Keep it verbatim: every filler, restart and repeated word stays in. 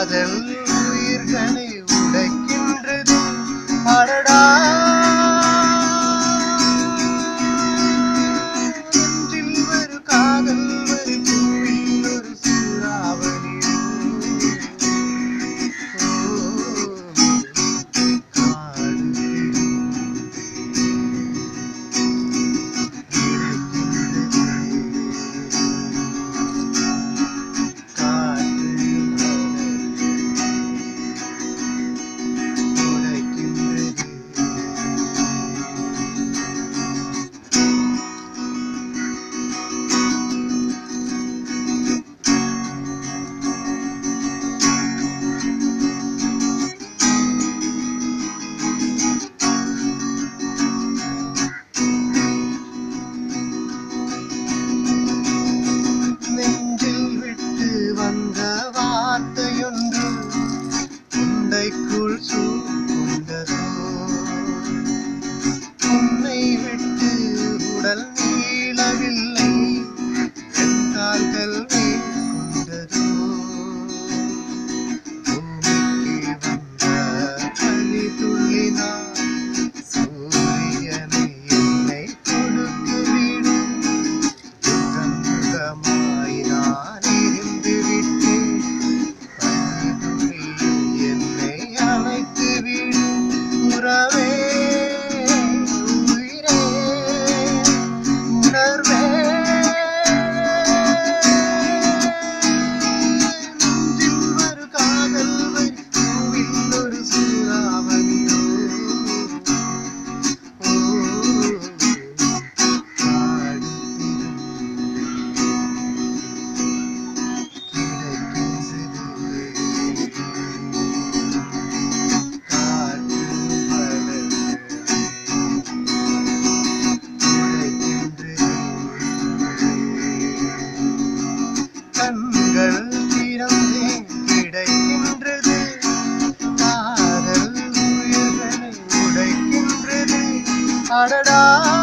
காதல் உயிர்களை உடைக்கின்றது அடடா நெஞ்சில் ஒரு காதல் ஒரு பூவில் ஒரு சூறாவளி உன்னை விட்டு உடல் நீளவில்லை என்றார்கள் கொண்டதோ பூமிக்கு வந்த பனி துள்ளினார் சூரியனை என்னை கொடுத்து விடு சுகமாய் நான் இருந்து விட்டேன் பனி துள்ளி என்னை அழைத்து விடு உறவே கண்கள் திறந்தே கிடைக்கின்றது காதல் உயிர்களை உடைக்கின்றது அடடா